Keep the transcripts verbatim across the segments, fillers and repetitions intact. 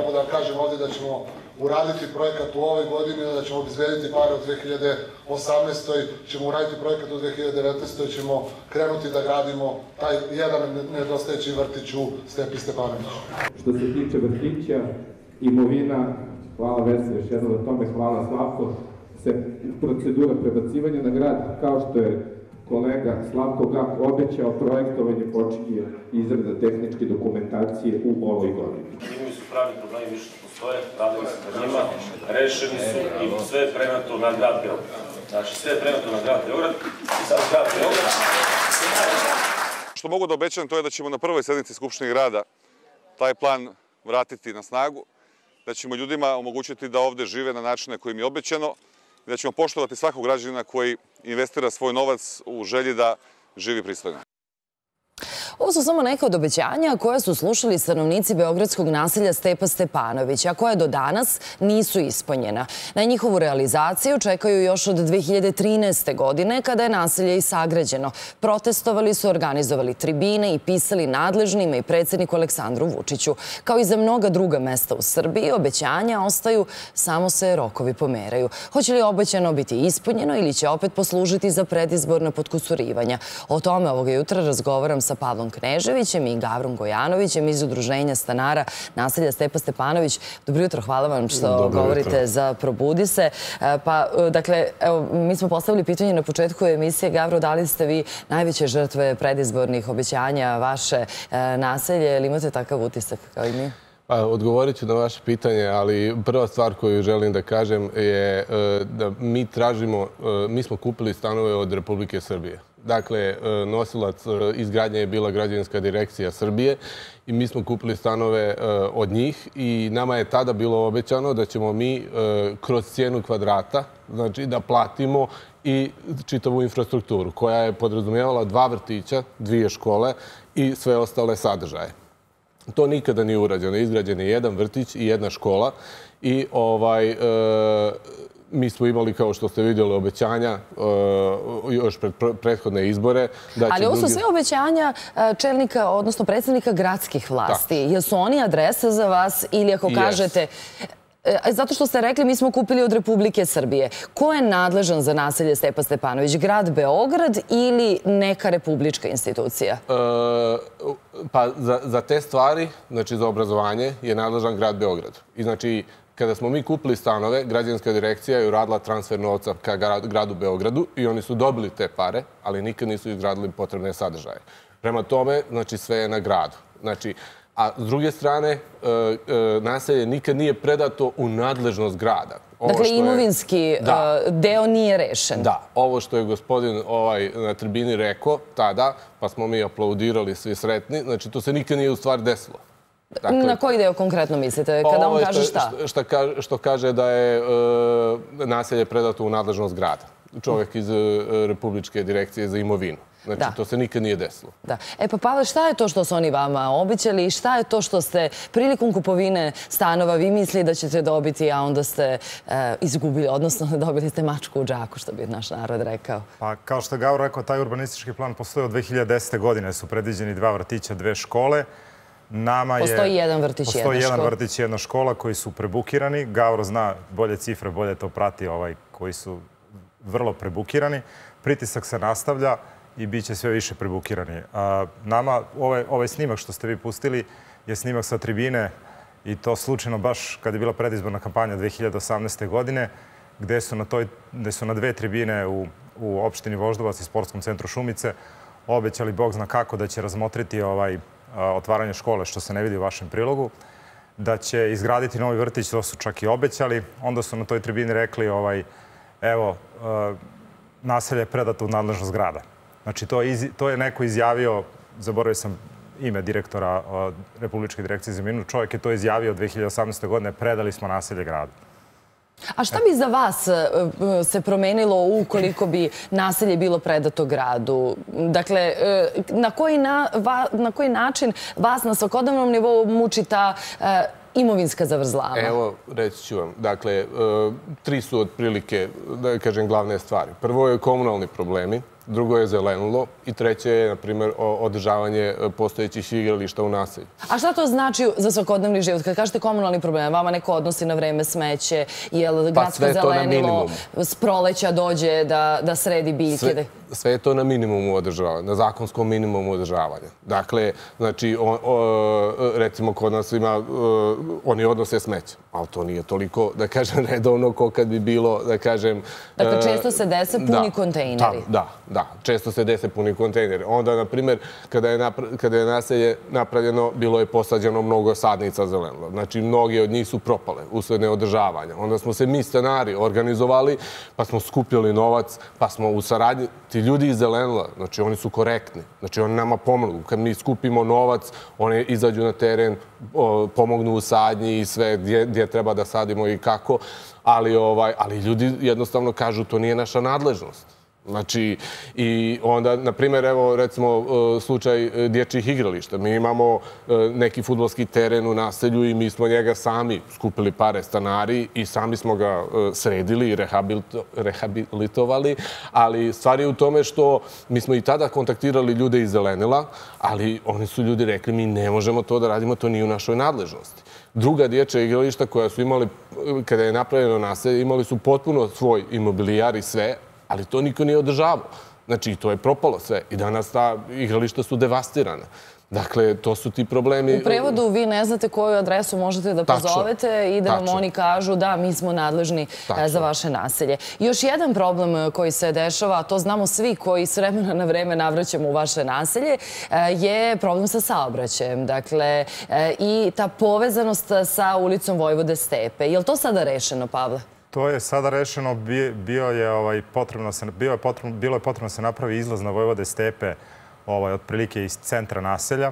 mogu da vam kažem ovdje da ćemo uraditi projekat u ovoj godini, da ćemo obezbediti pare u dve hiljade osamnaestoj. ćemo uraditi projekat u dve hiljade devetnaestoj. ćemo krenuti da gradimo taj jedan nedostajeći vrtić u Stepi Stepanoviću. Što se tiče vrtića, imovina, hvala Vesi još jednom na tome, hvala Slavko, se procedura prebacivanja na grad, kao što je kolega Slavko Gak obećao, projektovanje počinje izrada tehničke dokumentacije u ovoj godini. Imaju su pravi problemi, više što postoje, radili se na njima, rešeni su i sve je prenato na grad Beograd. Znači, sve je prenato na grad Beograd i sad grad Beograd... Što mogu da obećam, to je da ćemo na prvoj sednici Skupštine grada taj plan vratiti na snagu, da ćemo ljudima omogućiti da ovde žive na način na koji im je obećano i da ćemo poštovati svakog građanina koji investira svoj novac u želji da živi pristojno. Ovo su samo neka od obećanja koje su slušali stanovnici beogradskog naselja Stepa Stepanović, a koje do danas nisu ispunjena. Na njihovu realizaciju čekaju još od dve hiljade trinaeste. godine, kada je naselje i sagrađeno. Protestovali su, organizovali tribine i pisali nadležnima i predsjedniku Aleksandru Vučiću. Kao i za mnoga druga mesta u Srbiji, obećanja ostaju, samo se rokovi pomeraju. Hoće li obećano biti ispunjeno ili će opet poslužiti za predizborna potkusurivanja? O tome ovoga jutra razgovaram sa Pavlom Kneževićem i Gavrom Gojanovićem iz Udruženja stanara naselja Stepa Stepanović. Dobro jutro, hvala vam što govorite za Probudi se. Pa, dakle, evo, mi smo postavili pitanje na početku emisije. Gavro, da li ste vi najveće žrtve predizbornih obećanja vaše naselje ili imate takav utisak kao i mi? Odgovorit ću na vaše pitanje, ali prva stvar koju želim da kažem je da mi tražimo, mi smo kupili stanove od Republike Srbije. Dakle, nosilac izgradnje je bila Građevinska direkcija Srbije i mi smo kupili stanove od njih i nama je tada bilo obećano da ćemo mi kroz cijenu kvadrata, znači da platimo i čitavu infrastrukturu koja je podrazumijevala dva vrtića, dvije škole i sve ostale sadržaje. To nikada nije urađeno. Izgrađen je jedan vrtić i jedna škola i ovaj... Mi smo imali, kao što ste vidjeli, obećanja još pred prethodne izbore. Ali ovo su sve obećanja čelnika, odnosno predsjednika gradskih vlasti. Jesu oni adresa za vas ili ako kažete... Zato što ste rekli, mi smo kupili od Republike Srbije. Ko je nadležan za naselje Stepa Stepanović? Grad Beograd ili neka republička institucija? Pa za te stvari, znači za obrazovanje, je nadležan grad Beograd. I znači... Kada smo mi kupili stanove, Građevinska direkcija je uradila transfer novca ka gradu Beogradu i oni su dobili te pare, ali nikad nisu izgradili potrebne sadržaje. Prema tome, znači, sve je na gradu. Znači, a s druge strane, naselje nikad nije predato u nadležnost grada. Dakle, imovinski deo nije rešen. Da, ovo što je gospodin na tribini rekao tada, pa smo mi aplaudirali svi sretni, znači, to se nikad nije u stvari desilo. Na koji deo konkretno mislite? Kada on kaže šta? Što kaže da je naselje predato u nadležnost grada. Čovjek iz Republičke direkcije za imovinu. Znači, to se nikad nije desilo. E pa, Pavle, šta je to što su oni vama obećali i šta je to što ste prilikom kupovine stanova vi mislili da ćete dobiti, a onda ste izgubili, odnosno dobili ste mačku u džaku, što bi naš narod rekao? Pa, kao što je Gavro rekao, taj urbanistički plan postoji od dve hiljade desete. godine. Su predviđeni dva vrtića, dve škole. Postoji jedan vrtić i jedna škola. Postoji jedan vrtić i jedna škola koji su prebukirani. Gavro zna bolje cifre, bolje to prati koji su vrlo prebukirani. Pritisak se nastavlja i bit će sve više prebukirani. Nama, ovaj snimak što ste vi pustili je snimak sa tribine i to slučajno baš kad je bila predizborna kampanja dve hiljade osamnaeste. godine gde su na dve tribine u opštini Voždovac i sportskom centru Šumice obećali, Bog zna kako, da će razmotriti ovaj otvaranje škole, što se ne vidi u vašem prilogu, da će izgraditi novi vrtić, to su čak i obećali. Onda su na toj tribini rekli, evo, naselje je predato u nadležnost grada. Znači, to je neko izjavio, zaboravio sam ime direktora Republičke direkcije za imovinu, čovjek je to izjavio dve hiljade osamnaeste. godine, predali smo naselje gradu. A šta bi za vas se promenilo ukoliko bi naselje bilo predato gradu? Dakle, na koji način vas na svakodnevnom nivou muči ta imovinska zavrzlama? Evo, reći ću vam. Dakle, tri su otprilike, da kažem, glavne stvari. Prvo je komunalni problemi. drugo je zelenilo i treće je, na primjer, održavanje postojećih igrališta u naselju. A šta to znači za svakodnevni život? Kad kažete komunalni problem, vama neko odnosi na vreme smeće, je li gradsko zelenilo s proleća dođe da sredi biljke? Sve je to na minimumu održavanja, na zakonskom minimumu održavanja. Dakle, znači, recimo, kod nas ima, oni odnose smeće, ali to nije toliko, da kažem, redovno ko kad bi bilo, da kažem... Dakle, često se dese puni kontejneri. Da, da, često se dese puni kontejneri. Onda, na primjer, kada je naselje napravljeno, bilo je posađeno mnogo sadnica zelenila. Znači, mnogi od njih su propale usled neodržavanja. Onda smo se mi, stanari, organizovali, pa smo skupljali novac, pa smo u saradnji... Ti ljudi iz zelenila, znači oni su korektni, znači oni nama pomognu. Kad mi skupimo novac, oni izađu na teren, pomognu u sadnji i sve gdje treba da sadimo i kako, ali ljudi jednostavno kažu to nije naša nadležnost. Znači, i onda, na primjer, evo, recimo, slučaj dječjih igrališta. Mi imamo neki fudbalski teren u naselju i mi smo njega sami skupili pare stanari i sami smo ga sredili i rehabilitovali, ali stvar je u tome što mi smo i tada kontaktirali ljude iz zelenila, ali oni su ljudi rekli mi ne možemo to da radimo, to nije u našoj nadležnosti. Druga dječja igrališta koja su imali, kada je napravljeno naselje, imali su potpuno svoj imobilijar i sve, ali to niko nije održavao. Znači, to je propalo sve. I danas ta igrališta su devastirana. Dakle, to su ti problemi... U prevodu vi ne znate koju adresu možete da pozovete i da vam oni kažu da, mi smo nadležni za vaše naselje. Još jedan problem koji se dešava, a to znamo svi koji s vremena na vreme navraćamo u vaše naselje, je problem sa saobraćajem. Dakle, i ta povezanost sa ulicom Vojvode Stepe. Je li to sada rešeno, Pavle? To je sada rešeno, bilo je potrebno da se napravi izlaz na Vojvode Stepe otprilike iz centra naselja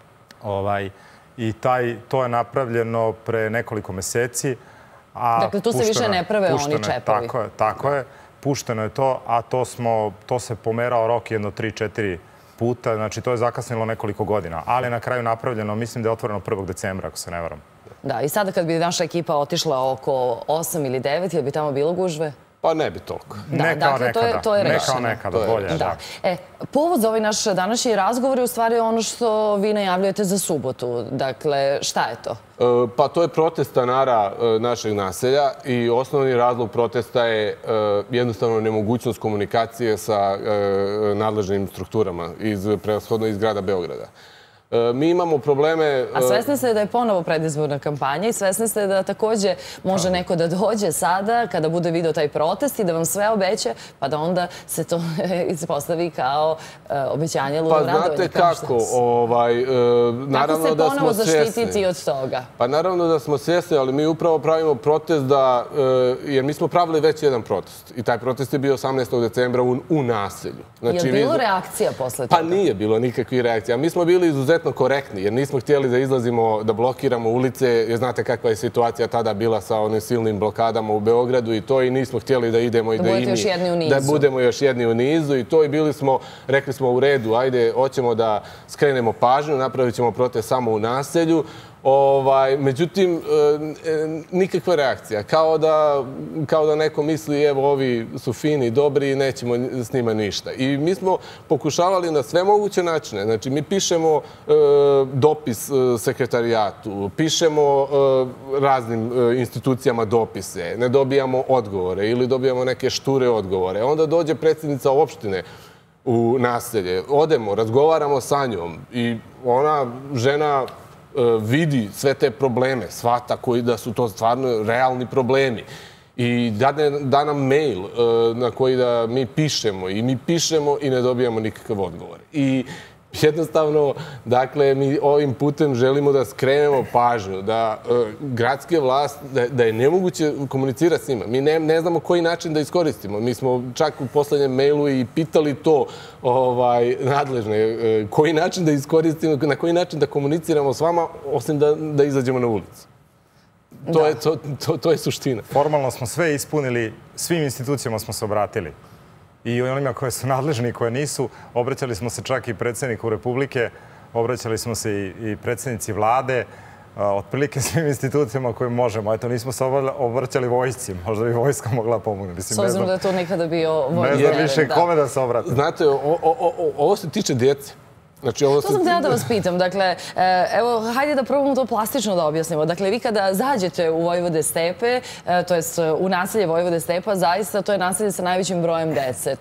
i to je napravljeno pre nekoliko meseci. Dakle, tu se više ne prave oni čepovi. Tako je, pušteno je to, a to se pomerao rok jedno tri četiri puta, znači to je zakasnilo nekoliko godina, ali na kraju napravljeno, mislim da je otvoreno prvog decembra, ako se ne varam. Da, i sada kad bi naša ekipa otišla oko osam ili devet, je bi tamo bilo gužve? Pa ne bi toliko. Ne kao nekada. Ne kao nekada, bolje. Povod za ovaj naš današnji razgovor je u stvari ono što vi najavljujete za subotu. Dakle, šta je to? Pa to je protest stanara našeg naselja i osnovni razlog protesta je jednostavno nemogućnost komunikacije sa nadležnim strukturama, prevashodno iz grada Beograda. Mi imamo probleme... A svesni ste da je ponovo predizborna kampanja i svesni ste da također može neko da dođe sada kada bude video taj protest i da vam sve obeće, pa da onda se to ispostavi kao obećanje ludo radovanja. Pa znate kako, kako se ponovo zaštititi od toga? Pa naravno da smo svjesni, ali mi upravo pravimo protest da, jer mi smo pravili već jedan protest i taj protest je bio osamnaestog decembra u naselju. Je li bilo reakcija posle toga? Pa nije bilo nikakvih reakcija. Mi smo bili izuzetno korektni, jer nismo htjeli da izlazimo, da blokiramo ulice, jer znate kakva je situacija tada bila sa onim silnim blokadama u Beogradu i to, i nismo htjeli da idemo i da i mi, da budemo još jedni u nizu i to, i bili smo, rekli smo u redu, ajde, hoćemo da skrenemo pažnju, napravit ćemo protest samo u naselju. Međutim, nikakva reakcija. Kao da neko misli, evo, ovi su fini, dobri i nećemo s njima ništa. I mi smo pokušavali na sve moguće načine. Znači, mi pišemo dopis sekretarijatu, pišemo raznim institucijama dopise, ne dobijamo odgovore ili dobijamo neke šture odgovore. Onda dođe predsjednica opštine u naselje, odemo, razgovaramo sa njom i ona žena vidi sve te probleme, shvata koji da su to stvarno realni problemi. I da nam mail na koji da mi pišemo i mi pišemo i ne dobijamo nikakav odgovor. I jednostavno, dakle, mi ovim putem želimo da skrenemo pažnju, da gradske vlast, da je nemoguće komunicirati s njima. Mi ne znamo koji način da iskoristimo. Mi smo čak u poslednjem mailu i pitali to nadležne, koji način da iskoristimo, na koji način da komuniciramo s vama, osim da izađemo na ulicu. To je suština. Formalno smo sve ispunili, svim institucijama smo se obratili. I onima koje su nadležni i koje nisu. Obraćali smo se čak i predsjedniku Republike, obraćali smo se i predsjednici vlade, otprilike svim institucijama koje možemo. Eto, nismo se obraćali vojsci. Možda bi vojska mogla pomoći. S obzirom da je to nekada bio vojni teren. Ne znam više kome da se obrati. Znate, ovo se tiče djece. To sam htjela da vas pitam. Dakle, evo, hajde da probamo to plastično da objasnimo. Dakle, vi kada zađete u Vojvode Stepe, to jest u naselje Vojvode Stepa, zaista to je naselje sa najvećim brojem dece.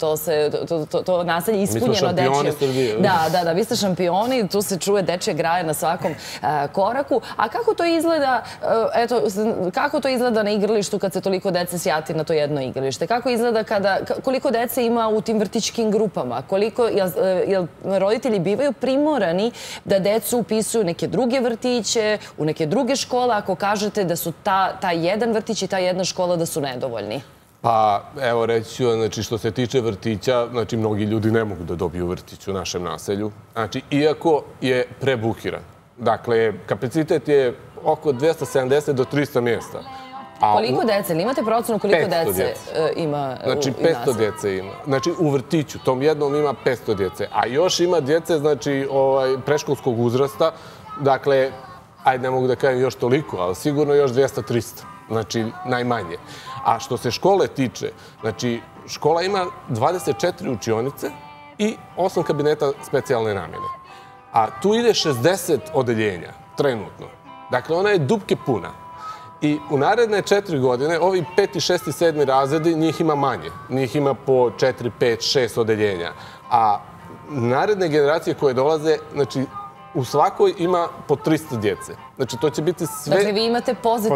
To naselje ispunjeno dečijom. Mi smo šampioni Srbije. Da, da, da, vi ste šampioni, tu se čuje dečje graje na svakom koraku. A kako to izgleda, eto, kako to izgleda na igralištu kad se toliko dece sjati na to jedno igralište? Kako izgleda kada, koliko dece ima u tim vrtićkim grupama? Koliko, jel roditelji bivaju primorani da decu upisuju neke druge vrtiće, u neke druge škole, ako kažete da su ta jedan vrtić i ta jedna škola da su nedovoljni? Pa, evo reći ću, znači, što se tiče vrtića, znači, mnogi ljudi ne mogu da dobiju vrtić u našem naselju. Znači, iako je prebukiran. Dakle, kapacitet je oko dvesta sedamdeset do trista mjesta. Koliko dece? Ili imate procenu koliko dece ima u naselju? Znači, petsto djece ima. Znači, u vrtiću, tom jednom ima petsto djece. A još ima djece, znači, preškolskog uzrasta. Dakle, ajde, ne mogu da kažem još toliko, ali sigurno još dvesta do trista. Znači, najmanje. A što se škole tiče, znači, škola ima dvadeset četiri učionice i osam kabineta specijalne namjene. A tu ide šezdeset odeljenja, trenutno. Dakle, ona je dupke puna. I u naredne četiri godine, ovi peti, šesti, sedmi razredi, njih ima manje. Njih ima po četiri, pet, šest odeljenja. A naredne generacije koje dolaze, znači, u svakoj ima po trista djece. Znači, to će biti sve... Dakle, vi imate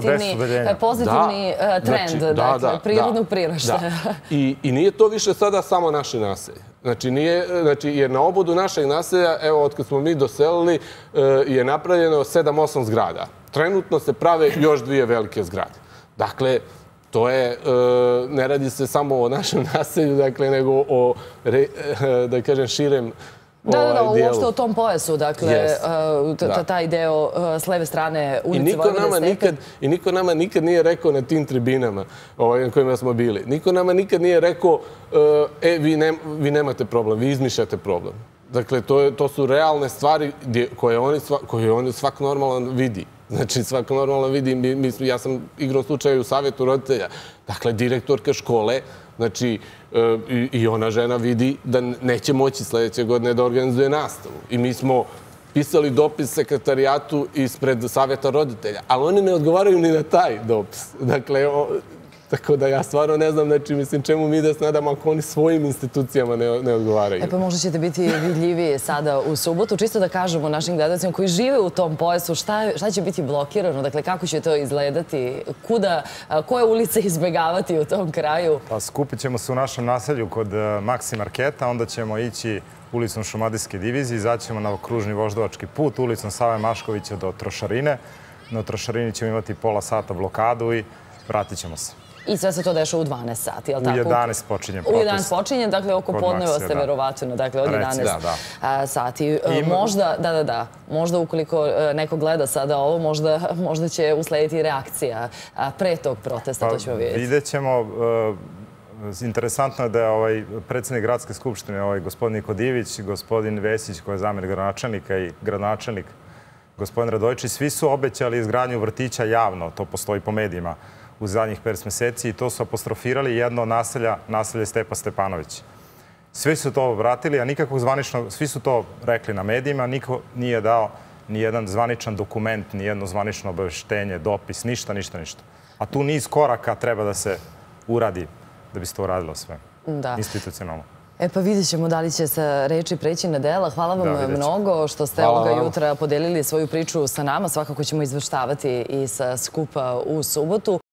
pozitivni trend, dakle, prirodnog priraštaja. I nije to više sada samo naše naselje. Znači, jer na obodu našeg naselja, evo, od kad smo mi doselili, je napravljeno sedam osam zgrada. Trenutno se prave još dvije velike zgrade. Dakle, to je, ne radi se samo o našem naselju, dakle, nego o, da kažem, širem Da, da, da, uopšte o tom pojasu, dakle, taj deo s leve strane ulice Vojvode Stepe. I niko nama nikad nije rekao na tim tribinama na kojima smo bili, niko nama nikad nije rekao, e, vi nemate problem, vi izmišljate problem. Dakle, to su realne stvari koje oni svak normalan vidi. Znači, svako normalno vidi, ja sam igrao slučaj u savjetu roditelja. Dakle, direktorka škole, znači, i ona žena vidi da neće moći sljedeće godine da organizuje nastavu. I mi smo pisali dopis sekretarijatu ispred savjeta roditelja, ali oni ne odgovaraju ni na taj dopis. Dakle, tako da ja stvarno ne znam, znači, mislim, čemu mi da se nadamo ako oni svojim institucijama ne odgovaraju. E pa možda ćete biti vidljiviji sada u subotu. Čisto da kažemo našim gledalcima koji žive u tom pojasu šta će biti blokirano, dakle, kako će to izgledati, kuda, koje ulice izbjegavati u tom kraju? Pa skupit ćemo se u našem naselju kod Maxi Marketa, onda ćemo ići ulicom Šumadijske divizije, izaćemo na kružni voždovački put, ulicom Save Maškovića do Trošarine. Na Trošarini ćemo imati pola sata blokadu i vratit ćemo se. I sve se to dešava u dvanaest sati, je li tako? U jedanaest počinje protest. U jedanaest počinje, dakle, oko podneva ste verovatno, dakle, od jedanaest sati. Možda, da, da, da, možda ukoliko neko gleda sada ovo, možda će uslediti reakcija pre tog protesta, to ćemo vidjeti. Vidjet ćemo. Interesantno je da je predsjednik gradske skupštine, gospodin Nikodivić, gospodin Vesić, koji je zamjenik gradonačelnika i gradonačelnik, gospodin Radojčić, svi su obećali izgradnju vrtića javno, to postoji po medijima, u zadnjih pet mjeseci i to su apostrofirali jedno naselja, naselje Stepa Stepanović. Svi su to vratili, a nikakvog zvaničnog, svi su to rekli na medijima, niko nije dao ni jedan zvaničan dokument, ni jedno zvanično obavještenje, dopis, ništa, ništa, ništa. A tu niz koraka treba da se uradi da bi se to uradilo sve institucionalno. E pa vidjet ćemo da li će se reči preći na dela. Hvala vam mnogo što ste ovoga jutra podelili svoju priču sa nama. Svakako ćemo izveštavati i sa skupa u subotu.